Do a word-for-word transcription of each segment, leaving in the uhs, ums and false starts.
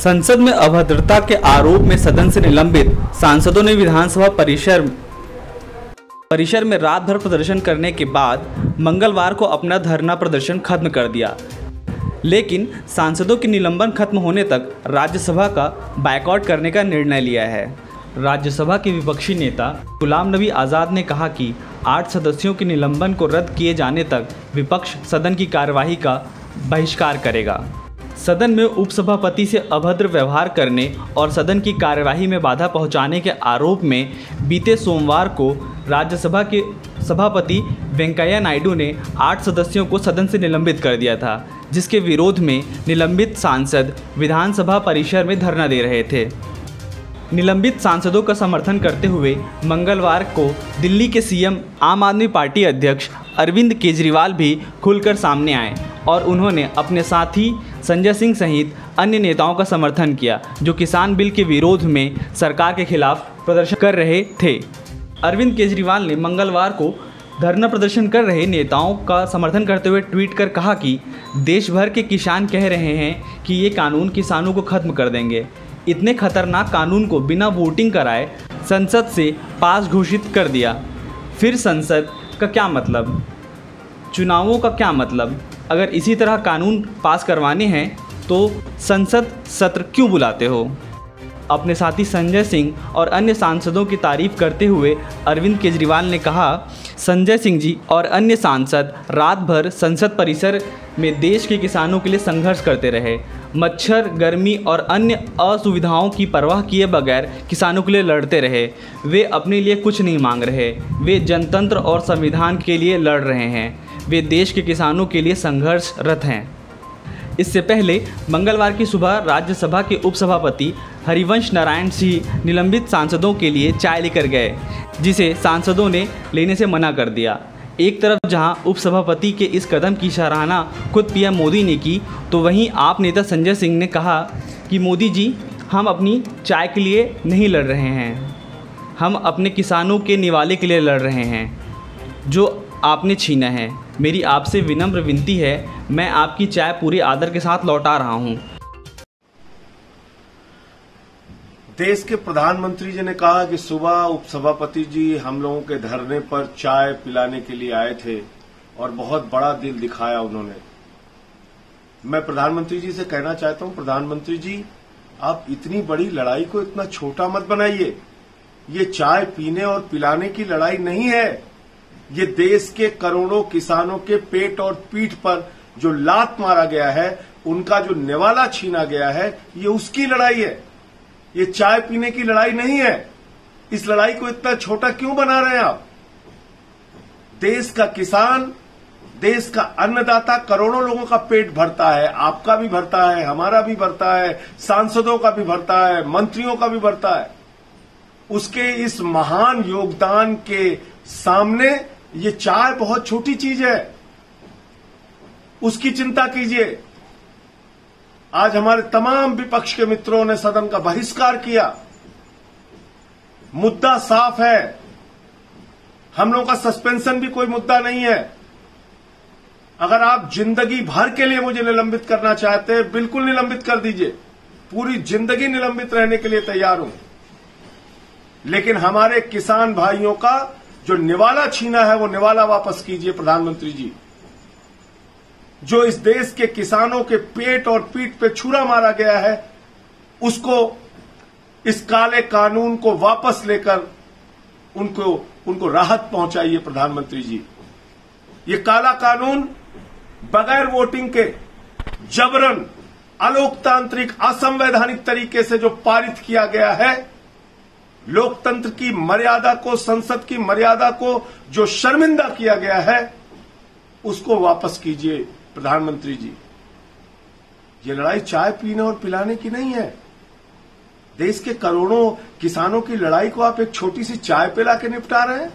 संसद में अभद्रता के आरोप में सदन से निलंबित सांसदों ने विधानसभा परिसर परिसर में रात भर प्रदर्शन करने के बाद मंगलवार को अपना धरना प्रदर्शन खत्म कर दिया। लेकिन सांसदों के निलंबन खत्म होने तक राज्यसभा का बायकॉट करने का निर्णय लिया है। राज्यसभा के विपक्षी नेता गुलाम नबी आज़ाद ने कहा कि आठ सदस्यों के निलंबन को रद्द किए जाने तक विपक्ष सदन की कार्यवाही का बहिष्कार करेगा। सदन में उपसभापति से अभद्र व्यवहार करने और सदन की कार्यवाही में बाधा पहुंचाने के आरोप में बीते सोमवार को राज्यसभा के सभापति वेंकैया नायडू ने आठ सदस्यों को सदन से निलंबित कर दिया था, जिसके विरोध में निलंबित सांसद विधानसभा परिसर में धरना दे रहे थे। निलंबित सांसदों का समर्थन करते हुए मंगलवार को दिल्ली के सीएम आम आदमी पार्टी अध्यक्ष अरविंद केजरीवाल भी खुलकर सामने आए और उन्होंने अपने साथी संजय सिंह सहित अन्य नेताओं का समर्थन किया, जो किसान बिल के विरोध में सरकार के खिलाफ प्रदर्शन कर रहे थे। अरविंद केजरीवाल ने मंगलवार को धरना प्रदर्शन कर रहे नेताओं का समर्थन करते हुए ट्वीट कर कहा कि देश भर के किसान कह रहे हैं कि ये कानून किसानों को खत्म कर देंगे। इतने खतरनाक कानून को बिना वोटिंग कराए संसद से पास घोषित कर दिया। फिर संसद का क्या मतलब, चुनावों का क्या मतलब? अगर इसी तरह कानून पास करवाने हैं तो संसद सत्र क्यों बुलाते हो? अपने साथी संजय सिंह और अन्य सांसदों की तारीफ करते हुए अरविंद केजरीवाल ने कहा, संजय सिंह जी और अन्य सांसद रात भर संसद परिसर में देश के किसानों के लिए संघर्ष करते रहे। मच्छर, गर्मी और अन्य असुविधाओं की परवाह किए बगैर किसानों के लिए लड़ते रहे। वे अपने लिए कुछ नहीं मांग रहे, वे जनतंत्र और संविधान के लिए लड़ रहे हैं। वे देश के किसानों के लिए संघर्षरत हैं। इससे पहले मंगलवार की सुबह राज्यसभा के उपसभापति हरिवंश नारायण सिंह निलंबित सांसदों के लिए चाय लेकर गए, जिसे सांसदों ने लेने से मना कर दिया। एक तरफ जहां उपसभापति के इस कदम की सराहना खुद पीएम मोदी ने की, तो वहीं आप नेता संजय सिंह ने कहा कि मोदी जी, हम अपनी चाय के लिए नहीं लड़ रहे हैं, हम अपने किसानों के निवाले के लिए लड़ रहे हैं जो आपने छीना है। मेरी आपसे विनम्र विनती है, मैं आपकी चाय पूरे आदर के साथ लौटा रहा हूं। देश के प्रधानमंत्री जी ने कहा कि सुबह उपसभापति जी हम लोगों के धरने पर चाय पिलाने के लिए आए थे और बहुत बड़ा दिल दिखाया उन्होंने। मैं प्रधानमंत्री जी से कहना चाहता हूं, प्रधानमंत्री जी, आप इतनी बड़ी लड़ाई को इतना छोटा मत बनाइए। ये चाय पीने और पिलाने की लड़ाई नहीं है, ये देश के करोड़ों किसानों के पेट और पीठ पर जो लात मारा गया है, उनका जो निवाला छीना गया है, ये उसकी लड़ाई है। ये चाय पीने की लड़ाई नहीं है। इस लड़ाई को इतना छोटा क्यों बना रहे हैं आप? देश का किसान, देश का अन्नदाता करोड़ों लोगों का पेट भरता है, आपका भी भरता है, हमारा भी भरता है, सांसदों का भी भरता है, मंत्रियों का भी भरता है। उसके इस महान योगदान के सामने ये चाय बहुत छोटी चीज है, उसकी चिंता कीजिए। आज हमारे तमाम विपक्ष के मित्रों ने सदन का बहिष्कार किया। मुद्दा साफ है, हम लोगों का सस्पेंशन भी कोई मुद्दा नहीं है। अगर आप जिंदगी भर के लिए मुझे निलंबित करना चाहते हैं, बिल्कुल निलंबित कर दीजिए, पूरी जिंदगी निलंबित रहने के लिए तैयार हूं। लेकिन हमारे किसान भाइयों का जो निवाला छीना है, वो निवाला वापस कीजिए प्रधानमंत्री जी। जो इस देश के किसानों के पेट और पीठ पे छुरा मारा गया है, उसको, इस काले कानून को वापस लेकर उनको उनको राहत पहुंचाइए प्रधानमंत्री जी। ये काला कानून बगैर वोटिंग के जबरन, अलोकतांत्रिक, असंवैधानिक तरीके से जो पारित किया गया है, लोकतंत्र की मर्यादा को, संसद की मर्यादा को जो शर्मिंदा किया गया है, उसको वापस कीजिए प्रधानमंत्री जी। ये लड़ाई चाय पीने और पिलाने की नहीं है। देश के करोड़ों किसानों की लड़ाई को आप एक छोटी सी चाय पिला के निपटा रहे हैं।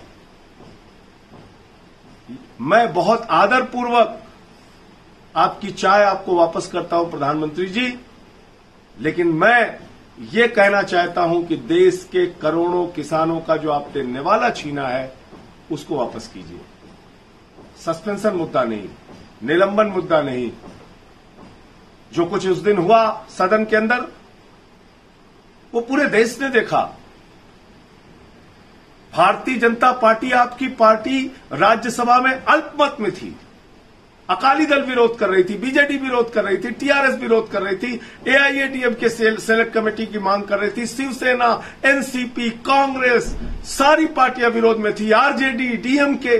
मैं बहुत आदरपूर्वक आपकी चाय आपको वापस करता हूं प्रधानमंत्री जी, लेकिन मैं ये कहना चाहता हूं कि देश के करोड़ों किसानों का जो आपने निवाला छीना है, उसको वापस कीजिए। सस्पेंशन मुद्दा नहीं, निलंबन मुद्दा नहीं। जो कुछ उस दिन हुआ सदन के अंदर, वो पूरे देश ने देखा। भारतीय जनता पार्टी, आपकी पार्टी राज्यसभा में अल्पमत में थी, अकाली दल विरोध कर रही थी, बीजेडी विरोध कर रही थी, टीआरएस विरोध कर रही थी, एआईएडीएमके सेलेक्ट कमेटी की मांग कर रही थी, शिवसेना, एनसीपी, कांग्रेस, सारी पार्टियां विरोध में थी, आरजेडी, डीएमके,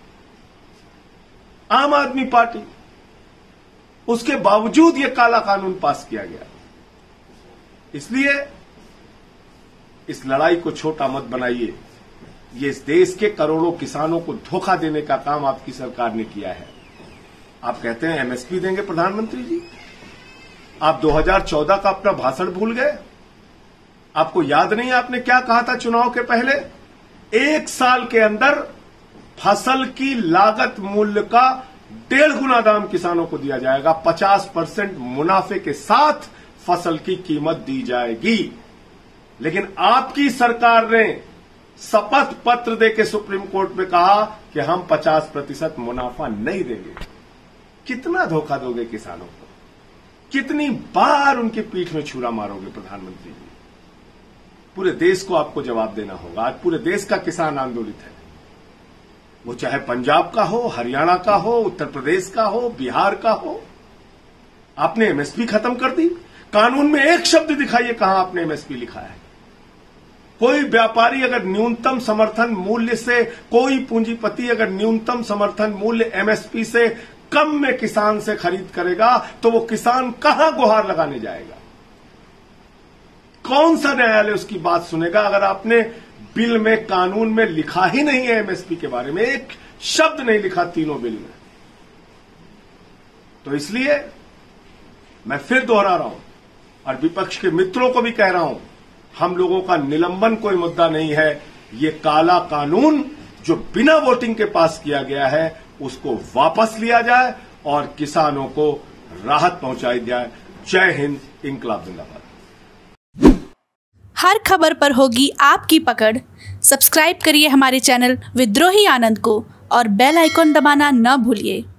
आम आदमी पार्टी। उसके बावजूद यह काला कानून पास किया गया। इसलिए इस लड़ाई को छोटा मत बनाइए। ये इस देश के करोड़ों किसानों को धोखा देने का काम आपकी सरकार ने किया है। आप कहते हैं एमएसपी देंगे प्रधानमंत्री जी, आप दो हज़ार चौदह का अपना भाषण भूल गए? आपको याद नहीं आपने क्या कहा था चुनाव के पहले? एक साल के अंदर फसल की लागत मूल्य का डेढ़ गुना दाम किसानों को दिया जाएगा, पचास परसेंट मुनाफे के साथ फसल की कीमत दी जाएगी। लेकिन आपकी सरकार ने शपथ पत्र देके सुप्रीम कोर्ट में कहा कि हम पचास प्रतिशत मुनाफा नहीं देंगे। कितना धोखा दोगे किसानों को? कितनी बार उनकी पीठ में छुरा मारोगे प्रधानमंत्री जी? पूरे देश को आपको जवाब देना होगा। आज पूरे देश का किसान आंदोलित है, वो चाहे पंजाब का हो, हरियाणा का हो, उत्तर प्रदेश का हो, बिहार का हो। आपने एमएसपी खत्म कर दी। कानून में एक शब्द दिखाइए कहां आपने एमएसपी लिखा है। कोई व्यापारी अगर न्यूनतम समर्थन मूल्य से, कोई पूंजीपति अगर न्यूनतम समर्थन मूल्य एमएसपी से कम में किसान से खरीद करेगा तो वो किसान कहां गुहार लगाने जाएगा? कौन सा न्यायालय उसकी बात सुनेगा अगर आपने बिल में, कानून में लिखा ही नहीं है एमएसपी के बारे में, एक शब्द नहीं लिखा तीनों बिल में। तो इसलिए मैं फिर दोहरा रहा हूं और विपक्ष के मित्रों को भी कह रहा हूं, हम लोगों का निलंबन कोई मुद्दा नहीं है। ये काला कानून जो बिना वोटिंग के पास किया गया है उसको वापस लिया जाए और किसानों को राहत पहुंचाई जाए। जय हिंद, इंकलाब जिंदाबाद। हर खबर पर होगी आपकी पकड़। सब्सक्राइब करिए हमारे चैनल विद्रोही आनंद को और बेल आइकॉन दबाना न भूलिए।